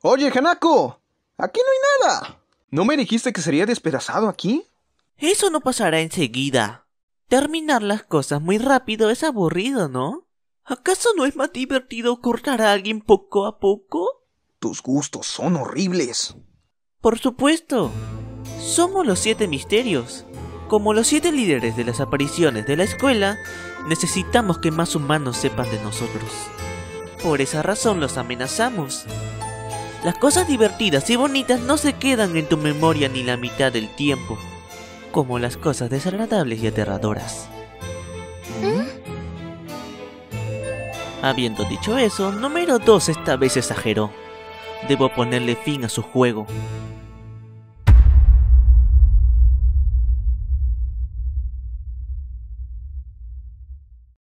Oye, Hanako, aquí no hay nada. ¿No me dijiste que sería despedazado aquí? Eso no pasará enseguida. Terminar las cosas muy rápido es aburrido, ¿no? ¿Acaso no es más divertido cortar a alguien poco a poco? Tus gustos son horribles. Por supuesto. Somos los 7 misterios. Como los 7 líderes de las apariciones de la escuela, necesitamos que más humanos sepan de nosotros. Por esa razón los amenazamos. Las cosas divertidas y bonitas no se quedan en tu memoria ni la mitad del tiempo, como las cosas desagradables y aterradoras. Habiendo dicho eso, número 2 esta vez exageró. Debo ponerle fin a su juego.